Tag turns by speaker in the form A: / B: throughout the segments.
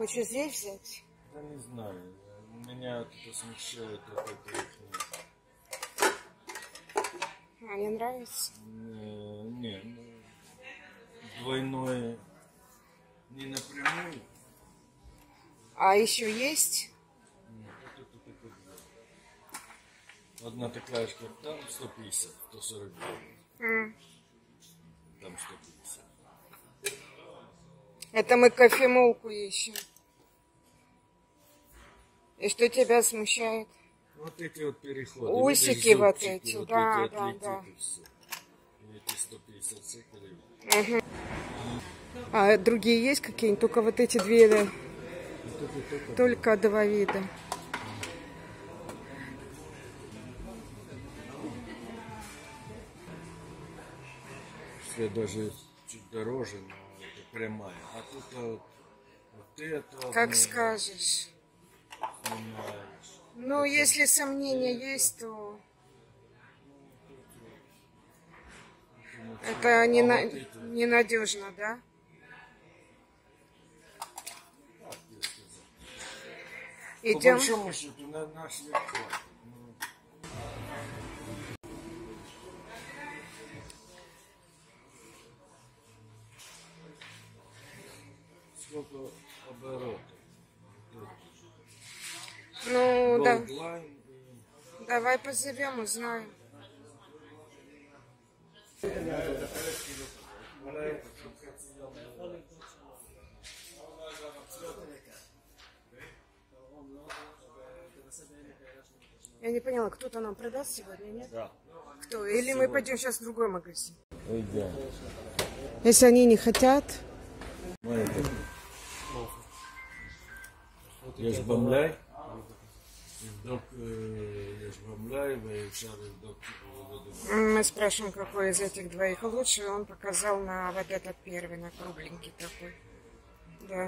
A: Хочешь здесь взять?
B: Да не знаю. Меня это смущает вот это их.
A: А, не нравится?
B: Не, ну, двойное не напрямую.
A: А еще есть?
B: Нет, это только две. Одна такая же, как там, 150, 149. Там 150.
A: Это мы кофемолку ищем. И что тебя смущает?
B: Вот эти вот переходы.
A: Усики
B: видишь,
A: вот
B: зубчики,
A: эти,
B: вот
A: да,
B: эти
A: да,
B: отлетит,
A: да.
B: и все. И эти 150 шекелей.
A: А другие есть какие-нибудь? Только вот эти две, да? Только два вида.
B: Все даже чуть дороже, но это прямая. А тут вот это...
A: Как
B: ну,
A: скажешь.
B: снимаешь.
A: Ну, если сомнения есть, то это ненадежно, да?
B: Как тебе сказать? По
A: Идем.
B: большому счету на наш век хватит. Ну, сколько оборотов?
A: Ну, да.
B: Голдлайн и...
A: Давай позовем, узнаем. Я не поняла, кто-то нам продаст сегодня, нет?
B: Да.
A: Кто? Или мы пойдем сейчас в другой магазин?
B: Идем.
A: Если они не хотят.
B: יש במלאי? לבדוק, יש במלאי ואפשר לבדוק.
A: Мы спрашиваем, какой из этих двоих лучше. Он показал на вот этот первый, на кругленький такой. Да.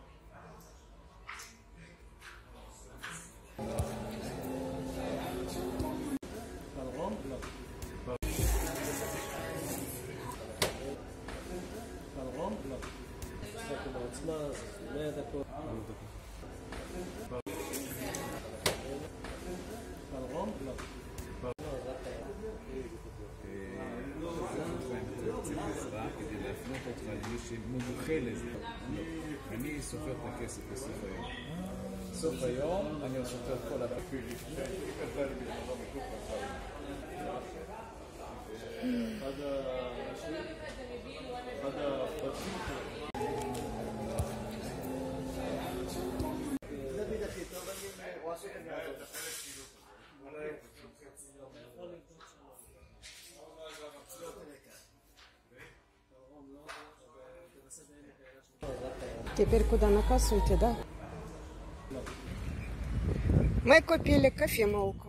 C: אני סופר את הכסף בסוף היום. סוף היום אני סופר את כל הפעיל.
A: Теперь куда, на кассу идти, да? Мы купили кофемолку.